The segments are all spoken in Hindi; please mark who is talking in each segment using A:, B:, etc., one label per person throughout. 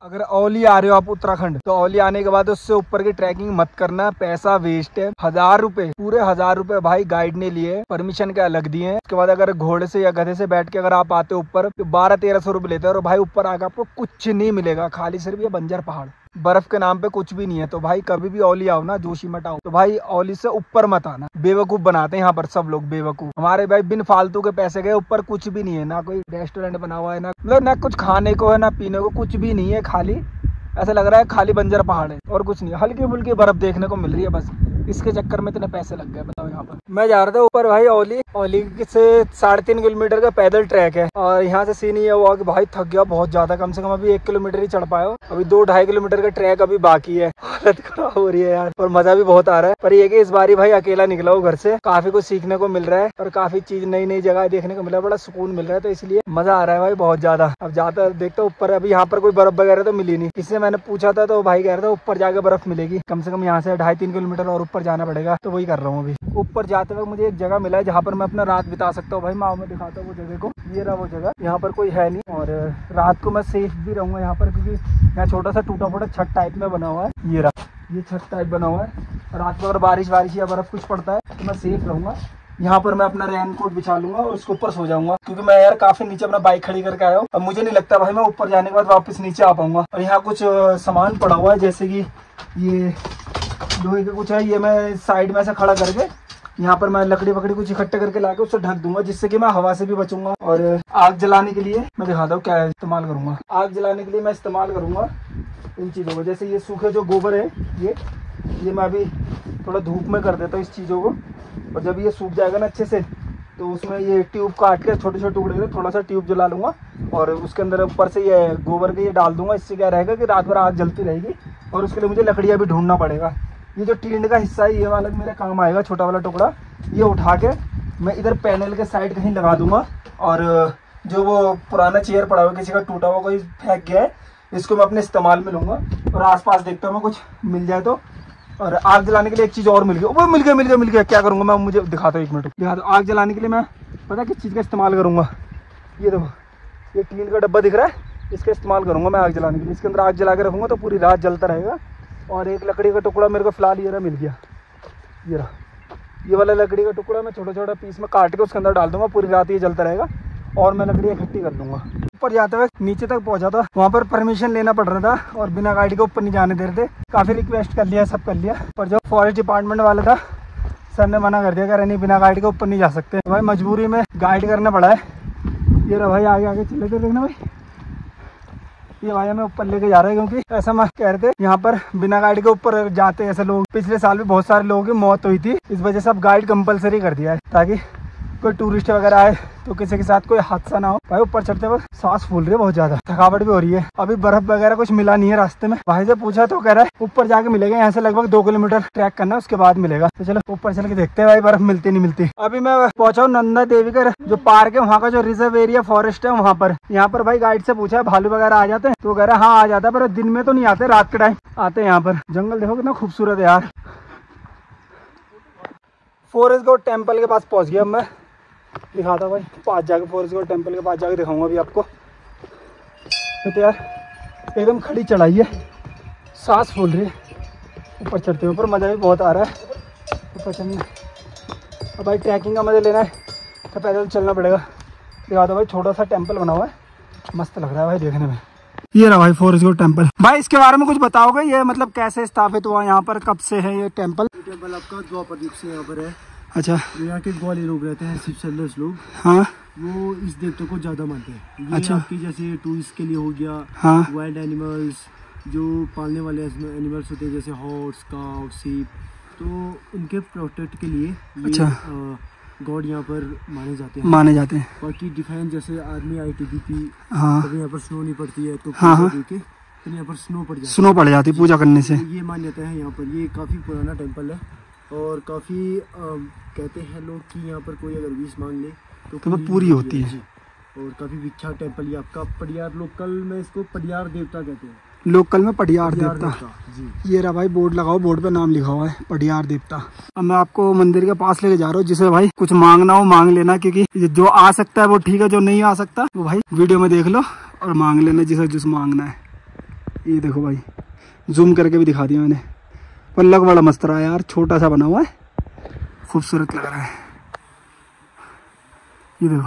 A: अगर औली आ रहे हो आप उत्तराखंड, तो औली आने के बाद उससे ऊपर की ट्रैकिंग मत करना, पैसा वेस्ट है। 1000 रुपए, पूरे 1000 रुपए भाई गाइड ने लिए, परमिशन के अलग दिए हैं। उसके बाद अगर घोड़े से या गधे से बैठ के अगर आप आते हो ऊपर, तो 1200-1300 रुपए लेते हैं। और भाई ऊपर आकर आपको कुछ नहीं मिलेगा, खाली सिर्फ ये बंजर पहाड़, बर्फ के नाम पे कुछ भी नहीं है। तो भाई कभी भी औली आओ ना, जोशीमठ आओ, तो भाई औली से ऊपर मत आना, बेवकूफ बनाते हैं यहाँ पर सब लोग, बेवकूफ। हमारे भाई बिन फालतू के पैसे गए, ऊपर कुछ भी नहीं है, ना कोई रेस्टोरेंट बना हुआ है, ना मतलब ना कुछ खाने को है, ना पीने को, कुछ भी नहीं है। खाली ऐसा लग रहा है खाली बंजर पहाड़ है और कुछ नहीं। हल्की फुल्की बर्फ देखने को मिल रही है बस, इसके चक्कर में इतने पैसे लग गए, बताओ। यहाँ पर मैं जा रहा था ऊपर भाई औली से 3.5 किलोमीटर का पैदल ट्रैक है। और यहाँ से सीन ये हुआ कि भाई थक गया बहुत ज्यादा, कम से कम अभी 1 किलोमीटर ही चढ़ पाया। अभी 2-2.5 किलोमीटर का ट्रैक अभी बाकी है। हालत खराब हो रही है यार, और मजा भी बहुत आ रहा है। पर ये कि इस बारी भाई अकेला निकला हूँ घर से, काफी कुछ सीखने को मिल रहा है और काफी चीज नई नई जगह देखने को मिल रहा है, बड़ा सुकून मिल रहा है। तो इसलिए मजा आ रहा है भाई बहुत ज्यादा। अब जाता देखता ऊपर, अभी यहाँ पर कोई बर्फ वगैरह तो मिली नहीं। किसी से मैंने पूछा था तो भाई कह रहा था ऊपर जाकर बर्फ मिलेगी, कम से कम यहाँ से 2.5-3 किलोमीटर और ऊपर जाना पड़ेगा। तो वही कर रहा हूँ अभी। ऊपर जाते वक्त मुझे एक जगह मिला है जहाँ पर मैं अपना रात बिता सकता हूँ। भाई मैं आपको दिखाता हूँ वो जगह को, ये रहा वो जगह। यहाँ पर कोई है नहीं और रात को मैं सेफ भी रहूँगा यहाँ पर, क्योंकि यहाँ छोटा सा टूटा फूटा छत टाइप में बना हुआ है। ये रहा, ये छत टाइप बना हुआ है। रात को अगर बारिश या बर्फ कुछ पड़ता है तो मैं सेफ रहूँगा। यहाँ पर मैं अपना रेन कोट बिछा लूंगा और उसके ऊपर सो जाऊंगा, क्योंकि मैं यार काफी नीचे अपना बाइक खड़ी करके आया हूँ। अब मुझे नहीं लगता भाई मैं ऊपर जाने के बाद वापस नीचे आ पाऊंगा। और यहाँ कुछ सामान पड़ा हुआ है, जैसे कि ये लोहे का कुछ है, ये मैं साइड में ऐसा खड़ा करके यहाँ पर मैं लकड़ी वकड़ी कुछ इकट्ठे करके लाके उससे ढक दूंगा, जिससे कि मैं हवा से भी बचूंगा। और आग जलाने के लिए मैं दिखाता हूँ क्या इस्तेमाल करूंगा। आग जलाने के लिए मैं इस्तेमाल करूंगा इन चीज़ों को, जैसे ये सूखे जो गोबर है, ये मैं अभी थोड़ा धूप में कर देता हूँ इस चीज़ों को। और जब ये सूख जाएगा ना अच्छे से, तो उसमें ये ट्यूब काट के छोटे छोटे टुकड़े थोड़ा सा ट्यूब जला लूँगा और उसके अंदर ऊपर से ये गोबर के ये डाल दूंगा। इससे क्या रहेगा कि रात भर आग जलती रहेगी। और उसके लिए मुझे लकड़ियाँ भी ढूंढना पड़ेगा। ये जो टीन का हिस्सा है, ये वाला मेरे काम आएगा, छोटा वाला टुकड़ा। ये उठा के मैं इधर पैनल के साइड कहीं लगा दूंगा। और जो वो पुराना चेयर पड़ा हुआ किसी का टूटा हुआ कोई फेंक गया है, इसको मैं अपने इस्तेमाल में लूँगा। और आसपास देखता हूँ मैं कुछ मिल जाए तो। और आग जलाने के लिए एक चीज़ और मिल गया, वो मिल गया। क्या करूँगा मैं, मुझे दिखाता हूँ, 1 मिनट दिखा दो। आग जलाने के लिए मैं पता किस चीज़ का इस्तेमाल करूँगा। ये देखो, ये टीन का डब्बा दिख रहा है, इसका इस्तेमाल करूँगा मैं आग जलाने के लिए। इसके अंदर आग जला के रखूँगा तो पूरी रात जलता रहेगा। और एक लकड़ी का टुकड़ा मेरे को फिलहाल ये रहा मिल गया, ये रहा, ये वाला लकड़ी का टुकड़ा मैं छोटा छोटा पीस में काट के उसके अंदर डाल दूंगा, पूरी रात ये जलता रहेगा। और मैं लकड़ी इकट्ठी कर दूंगा। ऊपर जाते हुए नीचे तक पहुंचा था, वहाँ पर परमिशन लेना पड़ रहा था और बिना गाइड के ऊपर नहीं जाने दे रहे थे। काफ़ी रिक्वेस्ट कर लिया, सब कर लिया, पर जो फॉरेस्ट डिपार्टमेंट वाला था सर ने मना कर दिया, कह रहे नहीं बिना गाइड के ऊपर नहीं जा सकते। तो भाई मजबूरी में गाइड करना पड़ा है। ये रहा भाई, आगे आगे चले थे, देखना भाई, ये भाई हमें ऊपर लेके जा रहे हैं, क्योंकि ऐसा मैं कह रहे थे यहाँ पर बिना गाइड के ऊपर जाते ऐसे लोग। पिछले साल भी बहुत सारे लोगों की मौत हुई थी, इस वजह से अब गाइड कंपलसरी कर दिया है, ताकि कोई टूरिस्ट वगैरह आए तो किसी के साथ कोई हादसा ना हो। भाई ऊपर चढ़ते वक्त सांस फूल रही है बहुत ज्यादा, थकावट भी हो रही है। अभी बर्फ वगैरह कुछ मिला नहीं है रास्ते में। भाई से पूछा तो कह रहा है ऊपर जाके मिलेगा, यहाँ से लगभग 2 किलोमीटर ट्रैक करना, उसके बाद मिलेगा। तो चलो ऊपर चल के देखते हैं भाई बर्फ मिलती नहीं मिलती। अभी मैं पहुंचा हूँ नंदा देवी का जो पार्क है, वहाँ का जो रिजर्व एरिया फॉरेस्ट है वहाँ पर। यहाँ पर भाई गाइड से पूछा है भालू वगैरह आ जाते हैं, तो कह रहा है हाँ आ जाता है, पर दिन में तो नहीं आते, रात के टाइम आते हैं। यहाँ पर जंगल देखो कितना खूबसूरत है यार। फॉरेस्ट गॉड टेम्पल के पास पहुँच गया मैं, दिखाता भाई पास जाके, फॉरेस्ट गॉड टेम्पल के पास जाके दिखाऊंगा अभी आपको। तो यार एकदम खड़ी चढ़ाई है, सांस फूल रही है ऊपर चढ़ते हुए, पर मज़ा भी बहुत आ रहा है ऊपर चढ़ने। अब भाई ट्रैकिंग का मज़ा लेना है तो पैदल चलना पड़ेगा। दिखाता भाई, छोटा सा टेम्पल बना हुआ है, मस्त लग रहा है भाई देखने में। ये रहा भाई फॉरेस्ट गॉड टेम्पल। भाई इसके बारे में कुछ बताओगे, ये मतलब कैसे स्थापित हुआ, यहाँ पर कब से है ये टेम्पल?
B: टेम्पल आपका द्वापर युग से यहाँ पर है।
A: अच्छा,
B: यहाँ के ग्वाली लोग रहते हैं, शिव सेलर्स लोग,
A: हाँ,
B: वो इस देवता को ज्यादा मानते हैं। ये
A: अच्छा,
B: आपकी जैसे टूरिस्ट के लिए हो गया,
A: हाँ,
B: वाइल्ड एनिमल्स जो पालने वाले एनिमल्स होते हैं जैसे हॉर्स, काउ, सीप, तो उनके प्रोटेक्ट के लिए
A: अच्छा
B: गॉड यहाँ पर माने जाते हैं। बाकी डिफेंस जैसे आर्मी, ITBP,
A: हाँ,
B: कभी यहाँ पर स्नो नहीं पड़ती है तो
A: हाँ,
B: फिर यहाँ पर स्नो पड़
A: जाती पूजा करने से।
B: ये मान्यता है यहाँ पर। ये काफ़ी पुराना टेम्पल है और काफ़ी कहते हैं लोग कि यहाँ पर कोई अगर विश मांग ले तो वो पूरी होती है। और काफ़ी विख्यात टेम्पल ये आपका पडियार, लोकल में इसको पडियार देवता कहते हैं,
A: लोकल में पडियार देवता
B: जी।
A: ये रहा भाई बोर्ड लगाओ, बोर्ड पे नाम लिखा हुआ है पडियार देवता। अब मैं आपको मंदिर के पास लेके जा रहा हूँ, जिसे भाई कुछ मांगना हो मांग लेना, क्योंकि जो आ सकता है वो ठीक है, जो नहीं आ सकता वो भाई वीडियो में देख लो और मांग लेना जिसे जिस मांगना है। ये देखो भाई, जूम करके भी दिखा दिया मैंने। पल्लक बड़ा मस्त रहा है यार, छोटा सा बना हुआ है, खूबसूरत लग रहा है। ये देखो,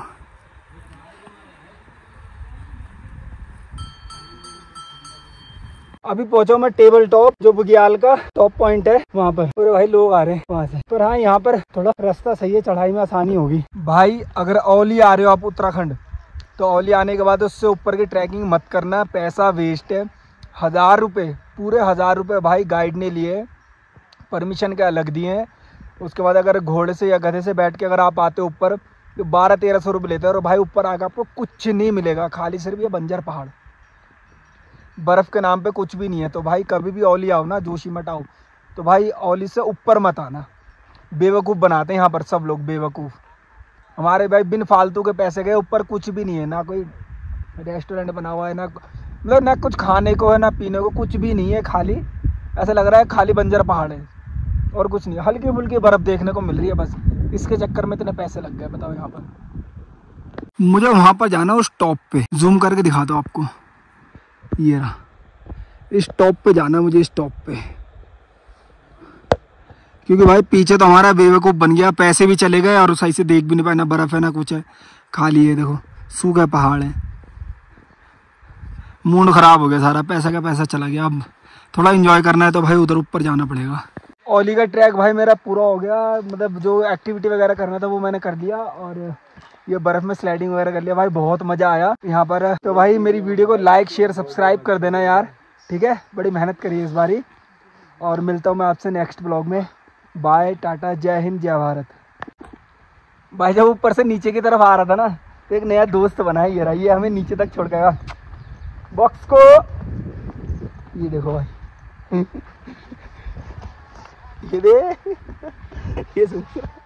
A: अभी पहुंचा मैं टेबल टॉप, जो बुग्याल का टॉप पॉइंट है वहाँ पर। पूरे भाई लोग आ रहे हैं वहाँ से, पर हाँ यहाँ पर थोड़ा रास्ता सही है, चढ़ाई में आसानी होगी। भाई अगर औली आ रहे हो आप उत्तराखंड, तो औली आने के बाद उससे ऊपर की ट्रैकिंग मत करना, पैसा वेस्ट है। 1000 रुपये, पूरे 1000 रुपये भाई गाइड ने लिए, परमिशन के अलग दिए हैं। उसके बाद अगर घोड़े से या गधे से बैठ के अगर आप आते हो ऊपर, तो 1200-1300 रुपये लेते हैं। और भाई ऊपर आकर आपको कुछ नहीं मिलेगा, खाली सिर्फ ये बंजर पहाड़, बर्फ़ के नाम पे कुछ भी नहीं है। तो भाई कभी भी औली आओ ना, जोशीमठ आओ, तो भाई औली से ऊपर मत आना। बेवकूफ़ बनाते हैं यहाँ पर सब लोग, बेवकूफ़। हमारे भाई बिन फालतू के पैसे गए, ऊपर कुछ भी नहीं है, ना कोई रेस्टोरेंट बना हुआ है, ना मतलब ना कुछ खाने को है, ना पीने को, कुछ भी नहीं है। खाली ऐसा लग रहा है खाली बंजर पहाड़ है और कुछ नहीं। हल्की फुल्की बर्फ़ देखने को मिल रही है बस, इसके चक्कर में इतने पैसे लग गए, बताओ। यहाँ पर मुझे वहाँ पर जाना, उस टॉप पे जूम करके दिखा दो आपको, ये रहा, इस टॉप पे जाना मुझे, इस टॉप पे। क्योंकि भाई पीछे तो हमारा बेवकूफ़ बन गया, पैसे भी चले गए और सही से देख भी नहीं पाए, ना बर्फ़ है ना कुछ है, खाली है। देखो सूखा पहाड़ है, मूड ख़राब हो गया सारा, पैसा का पैसा चला गया। अब थोड़ा एंजॉय करना है तो भाई उधर ऊपर जाना पड़ेगा। औली का ट्रैक भाई मेरा पूरा हो गया, मतलब जो एक्टिविटी वगैरह करना था वो मैंने कर लिया, और ये बर्फ़ में स्लाइडिंग वगैरह कर लिया। भाई बहुत मज़ा आया यहाँ पर। तो भाई मेरी वीडियो को लाइक शेयर सब्सक्राइब कर देना यार, ठीक है। बड़ी मेहनत करी है इस बारी, और मिलता हूँ मैं आपसे नेक्स्ट ब्लॉग में। बाय, टाटा, जय हिंद, जय भारत। भाई जब ऊपर से नीचे की तरफ आ रहा था ना, तो एक नया दोस्त बना है, ये रहा, ये हमें नीचे तक छोड़ गया बॉक्स को। ये देखो भाई ये दे ये सुन